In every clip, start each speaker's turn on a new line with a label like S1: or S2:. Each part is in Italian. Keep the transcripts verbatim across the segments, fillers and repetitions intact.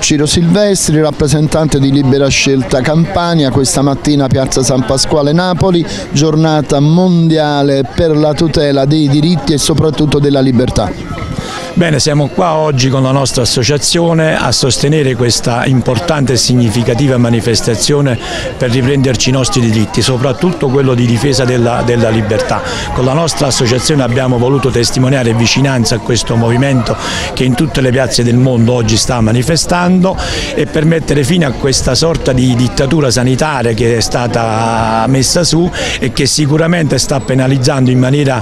S1: Ciro Silvestri, rappresentante di Libera Scelta Campania, questa mattina Piazza San Pasquale Napoli, giornata mondiale per la tutela dei diritti e soprattutto della libertà.
S2: Bene, siamo qua oggi con la nostra associazione a sostenere questa importante e significativa manifestazione per riprenderci i nostri diritti, soprattutto quello di difesa della, della libertà. Con la nostra associazione abbiamo voluto testimoniare vicinanza a questo movimento che in tutte le piazze del mondo oggi sta manifestando e per mettere fine a questa sorta di dittatura sanitaria che è stata messa su e che sicuramente sta penalizzando in maniera,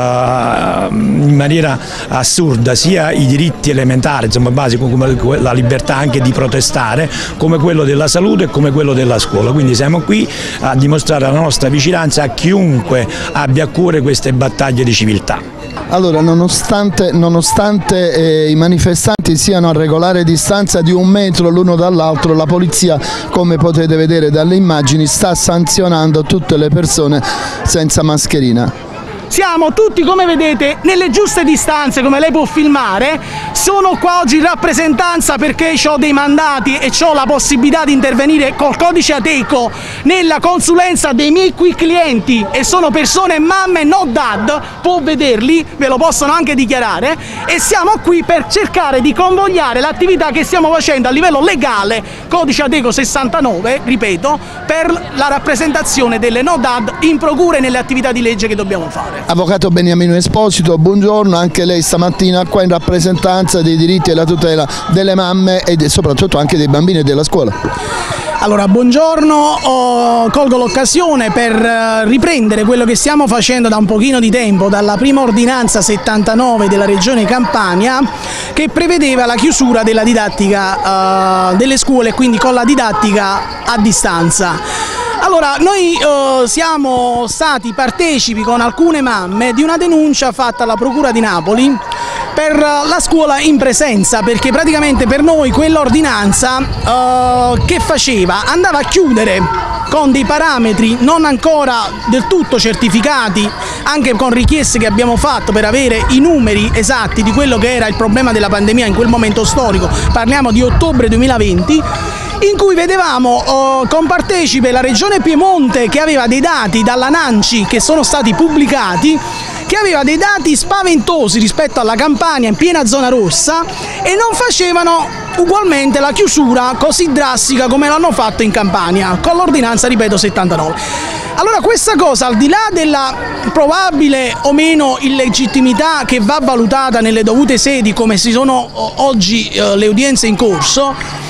S2: uh, in maniera assurda sia i diritti elementari, insomma basici come la libertà anche di protestare, come quello della salute e come quello della scuola. Quindi siamo qui a dimostrare la nostra vicinanza a chiunque abbia a cuore queste battaglie di civiltà.
S1: Allora, nonostante, nonostante eh, i manifestanti siano a regolare distanza di un metro l'uno dall'altro, la polizia, come potete vedere dalle immagini, sta sanzionando tutte le persone senza mascherina.
S3: Siamo tutti, come vedete, nelle giuste distanze, come lei può filmare. Sono qua oggi in rappresentanza perché ho dei mandati e ho la possibilità di intervenire col codice Ateco nella consulenza dei miei qui clienti, e sono persone mamme no dad, può vederli, ve lo possono anche dichiarare, e siamo qui per cercare di convogliare l'attività che stiamo facendo a livello legale, codice Ateco sessantanove, ripeto, per la rappresentazione delle no dad in procura e nelle attività di legge che dobbiamo fare.
S1: Avvocato Beniamino Esposito, buongiorno, anche lei stamattina qua in rappresentanza dei diritti e la tutela delle mamme e soprattutto anche dei bambini e della scuola.
S3: Allora, buongiorno, oh, colgo l'occasione per riprendere quello che stiamo facendo da un pochino di tempo, dalla prima ordinanza settantanove della Regione Campania, che prevedeva la chiusura della didattica uh, delle scuole, quindi con la didattica a distanza. Allora, noi uh, siamo stati partecipi con alcune mamme di una denuncia fatta alla Procura di Napoli per la scuola in presenza, perché praticamente per noi quell'ordinanza uh, che faceva andava a chiudere con dei parametri non ancora del tutto certificati, anche con richieste che abbiamo fatto per avere i numeri esatti di quello che era il problema della pandemia in quel momento storico, parliamo di ottobre duemilaventi, in cui vedevamo oh, compartecipe la Regione Piemonte, che aveva dei dati dalla Nanci che sono stati pubblicati, che aveva dei dati spaventosi rispetto alla Campania in piena zona rossa, e non facevano ugualmente la chiusura così drastica come l'hanno fatto in Campania con l'ordinanza, ripeto, settantanove. Allora, questa cosa, al di là della probabile o meno illegittimità che va valutata nelle dovute sedi, come si sono oggi eh, le udienze in corso,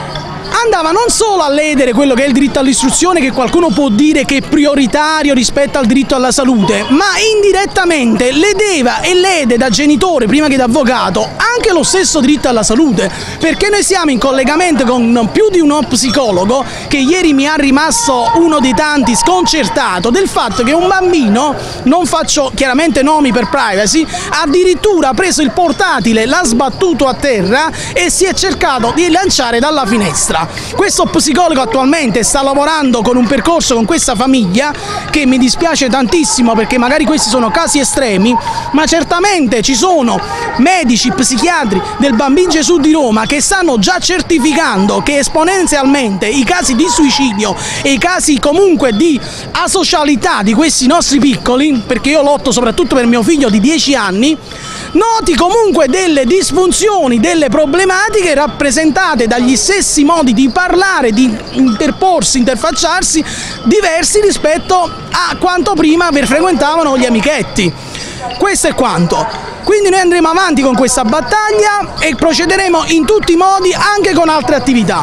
S3: andava non solo a ledere quello che è il diritto all'istruzione, che qualcuno può dire che è prioritario rispetto al diritto alla salute, ma indirettamente ledeva e lede da genitore prima che da avvocato anche lo stesso diritto alla salute, perché noi siamo in collegamento con più di uno psicologo che ieri mi ha rimasto uno dei tanti sconcertato del fatto che un bambino, non faccio chiaramente nomi per privacy, addirittura ha preso il portatile, l'ha sbattuto a terra e si è cercato di lanciare dalla finestra. Questo psicologo attualmente sta lavorando con un percorso con questa famiglia, che mi dispiace tantissimo perché magari questi sono casi estremi, ma certamente ci sono medici, psichiatri del Bambino Gesù di Roma che stanno già certificando che esponenzialmente i casi di suicidio e i casi comunque di asocialità di questi nostri piccoli, perché io lotto soprattutto per mio figlio di dieci anni, noti comunque delle disfunzioni, delle problematiche rappresentate dagli stessi modi di parlare, di interporsi, interfacciarsi, diversi rispetto a quanto prima frequentavano gli amichetti. Questo è quanto. Quindi noi andremo avanti con questa battaglia e procederemo in tutti i modi anche con altre attività.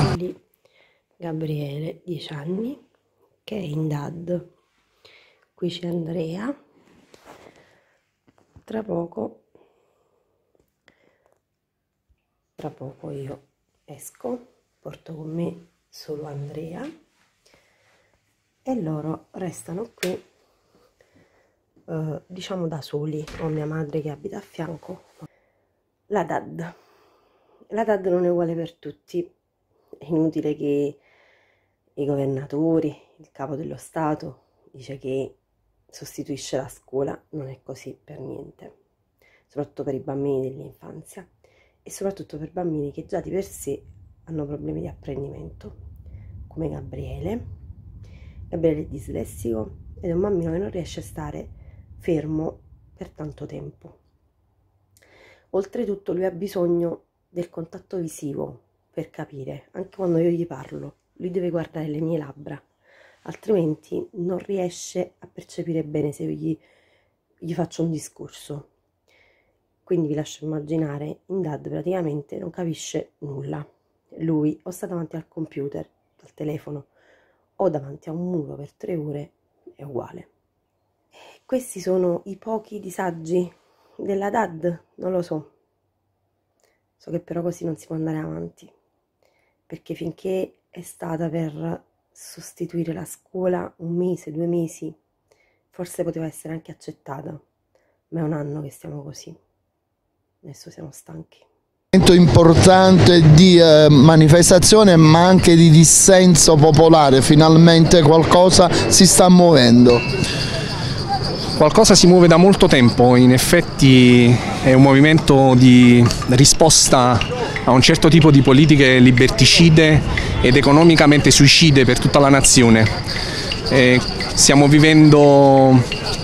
S4: Gabriele, dieci anni, che è in D A D. Qui c'è Andrea. Tra poco Tra poco io esco, porto con me solo Andrea e loro restano qui, eh, diciamo da soli. Ho mia madre che abita a fianco. La D A D. La D A D non è uguale per tutti. È inutile che i governatori, il capo dello Stato dice che sostituisce la scuola, non è così per niente, soprattutto per i bambini dell'infanzia. E soprattutto per bambini che già di per sé hanno problemi di apprendimento, come Gabriele. Gabriele è dislessico ed è un bambino che non riesce a stare fermo per tanto tempo. Oltretutto lui ha bisogno del contatto visivo per capire, anche quando io gli parlo, lui deve guardare le mie labbra, altrimenti non riesce a percepire bene se io gli, gli faccio un discorso. Quindi vi lascio immaginare, in D A D praticamente non capisce nulla. Lui o sta davanti al computer, al telefono, o davanti a un muro per tre ore, è uguale. Questi sono i pochi disagi della D A D, non lo so. So che però così non si può andare avanti, perché finché è stata per sostituire la scuola un mese, due mesi, forse poteva essere anche accettata, ma è un anno che stiamo così. Adesso siamo stanchi.
S1: Importante di eh, manifestazione ma anche di dissenso popolare, finalmente qualcosa si sta muovendo.
S5: Qualcosa si muove da molto tempo, in effetti è un movimento di risposta a un certo tipo di politiche liberticide ed economicamente suicide per tutta la nazione. E stiamo vivendo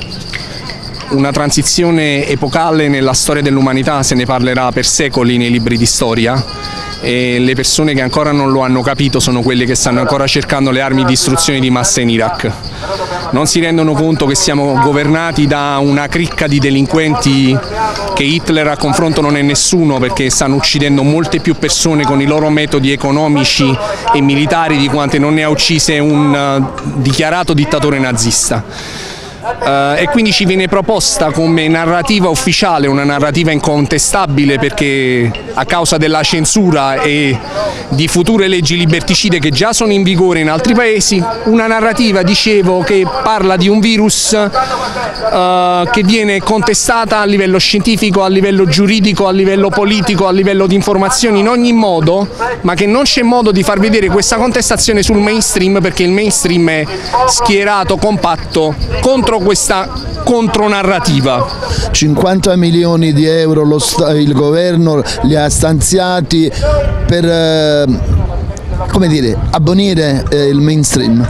S5: una transizione epocale nella storia dell'umanità, se ne parlerà per secoli nei libri di storia, e le persone che ancora non lo hanno capito sono quelle che stanno ancora cercando le armi di distruzione di massa in Iraq. Non si rendono conto che siamo governati da una cricca di delinquenti che Hitler a confronto non è nessuno, perché stanno uccidendo molte più persone con i loro metodi economici e militari di quante non ne ha uccise un uh, dichiarato dittatore nazista. Uh, e quindi ci viene proposta come narrativa ufficiale, una narrativa incontestabile, perché a causa della censura e di future leggi liberticide che già sono in vigore in altri paesi, una narrativa, dicevo, che parla di un virus uh, che viene contestata a livello scientifico, a livello giuridico, a livello politico, a livello di informazioni, in ogni modo, ma che non c'è modo di far vedere questa contestazione sul mainstream, perché il mainstream è schierato, compatto contro questa contronarrativa.
S1: cinquanta milioni di euro lo, il governo li ha stanziati per eh, come dire, abbonire eh, il mainstream.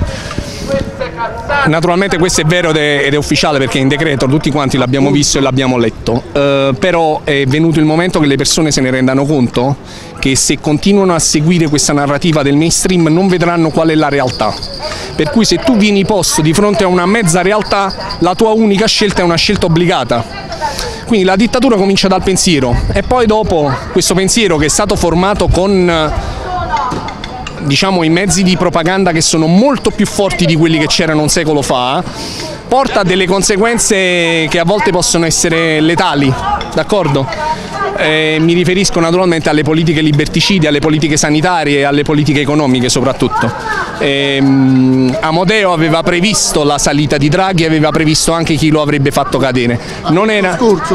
S5: Naturalmente questo è vero ed è ufficiale, perché in decreto tutti quanti l'abbiamo visto e l'abbiamo letto, uh, però è venuto il momento che le persone se ne rendano conto che se continuano a seguire questa narrativa del mainstream non vedranno qual è la realtà. Per cui se tu vieni posto di fronte a una mezza realtà, la tua unica scelta è una scelta obbligata. Quindi la dittatura comincia dal pensiero, e poi dopo questo pensiero, che è stato formato con diciamo i mezzi di propaganda che sono molto più forti di quelli che c'erano un secolo fa, porta a delle conseguenze che a volte possono essere letali, d'accordo? Eh, mi riferisco naturalmente alle politiche liberticide, alle politiche sanitarie e alle politiche economiche soprattutto. Eh, Amodeo aveva previsto la salita di Draghi, aveva previsto anche chi lo avrebbe fatto cadere. Non era,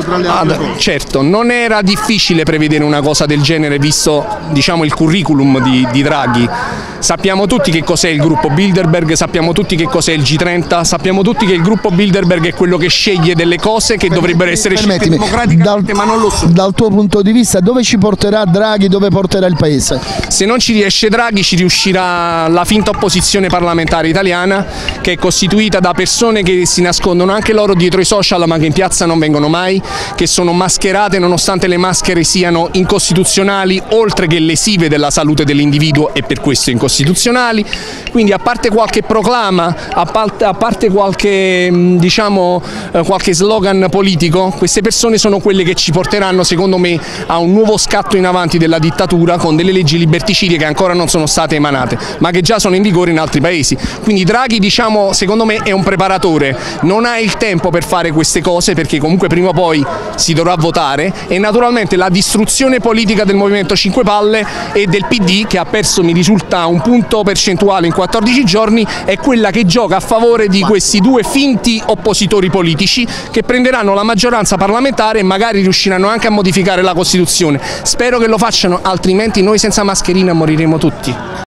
S5: ah, certo, non era difficile prevedere una cosa del genere, visto diciamo il curriculum di, di Draghi. Sappiamo tutti che cos'è il gruppo Bilderberg, sappiamo tutti che cos'è il G trenta, sappiamo tutti che il gruppo Bilderberg è quello che sceglie delle cose che dovrebbero essere scelte democraticamente, ma non lo sono.
S1: Dal tuo punto di vista, dove ci porterà Draghi, dove porterà il Paese?
S5: Se non ci riesce Draghi, ci riuscirà la finta opposizione parlamentare italiana, che è costituita da persone che si nascondono anche loro dietro i social, ma che in piazza non vengono mai, che sono mascherate nonostante le maschere siano incostituzionali, oltre che lesive della salute dell'individuo e per questo incostituzionali. Quindi, a parte qualche proclama, a parte, a parte qualche, diciamo, qualche slogan politico, queste persone sono quelle che ci porteranno, secondo me, a un nuovo scatto in avanti della dittatura, con delle leggi liberticide che ancora non sono state emanate, ma che già sono in vigore in altri paesi. Quindi Draghi, diciamo, secondo me è un preparatore, non ha il tempo per fare queste cose, perché comunque prima o poi si dovrà votare, e naturalmente la distruzione politica del Movimento cinque Palle e del P D, che ha perso, mi risulta, un punto percentuale in quattordici giorni, è quella che gioca a favore di questi due finti oppositori politici, che prenderanno la maggioranza parlamentare e magari riusciranno anche a modificare la Costituzione. Spero che lo facciano, altrimenti noi senza mascherina moriremo tutti.